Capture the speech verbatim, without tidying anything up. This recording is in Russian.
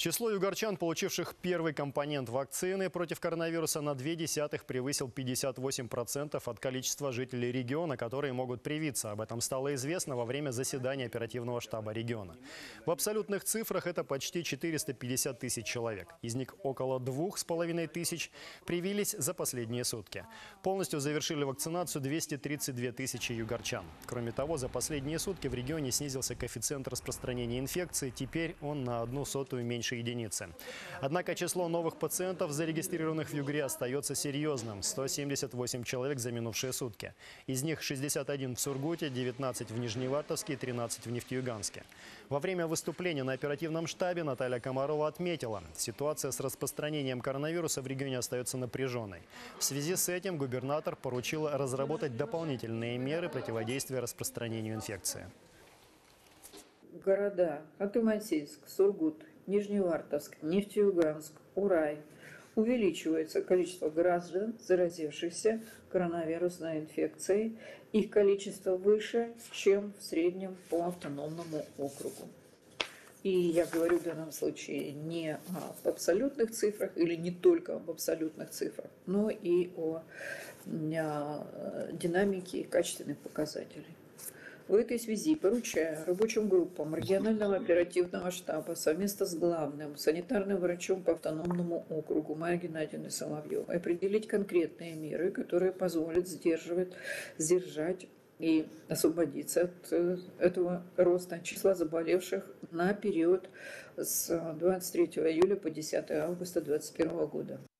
Число югорчан, получивших первый компонент вакцины против коронавируса, на две десятых превысил пятьдесят восемь процентов от количества жителей региона, которые могут привиться. Об этом стало известно во время заседания оперативного штаба региона. В абсолютных цифрах это почти четыреста пятьдесят тысяч человек. Из них около двух с половиной тысяч привились за последние сутки. Полностью завершили вакцинацию двести тридцать две тысячи югорчан. Кроме того, за последние сутки в регионе снизился коэффициент распространения инфекции. Теперь он на одну сотую меньше единицы. Однако число новых пациентов, зарегистрированных в Югре, остается серьезным – сто семьдесят восемь человек за минувшие сутки. Из них шестьдесят один в Сургуте, девятнадцать в Нижневартовске и тринадцать в Нефтеюганске. Во время выступления на оперативном штабе Наталья Комарова отметила – ситуация с распространением коронавируса в регионе остается напряженной. В связи с этим губернатор поручил разработать дополнительные меры противодействия распространению инфекции. Города Ханты-Мансийск, Сургут, Нижневартовск, Нефтеюганск, Урай. Увеличивается количество граждан, заразившихся коронавирусной инфекцией. Их количество выше, чем в среднем по автономному округу. И я говорю в данном случае не об абсолютных цифрах или не только об абсолютных цифрах, но и о динамике и качественных показателей. В этой связи поручаю рабочим группам регионального оперативного штаба совместно с главным санитарным врачом по автономному округу Майей Геннадьевной Соловьевой определить конкретные меры, которые позволят сдерживать, сдержать и освободиться от этого роста числа заболевших на период с двадцать третьего июля по десятое августа две тысячи двадцать первого года.